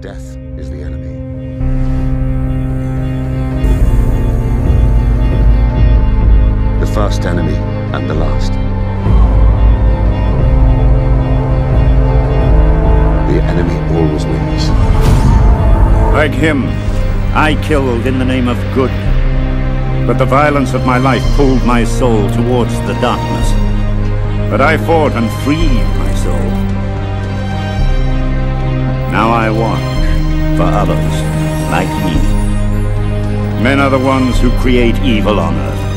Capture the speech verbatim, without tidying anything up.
Death is the enemy. The first enemy and the last. The enemy always wins. Like him, I killed in the name of good. But the violence of my life pulled my soul towards the darkness. But I fought and freed my soul. Now I watch for others like me. Men are the ones who create evil on earth.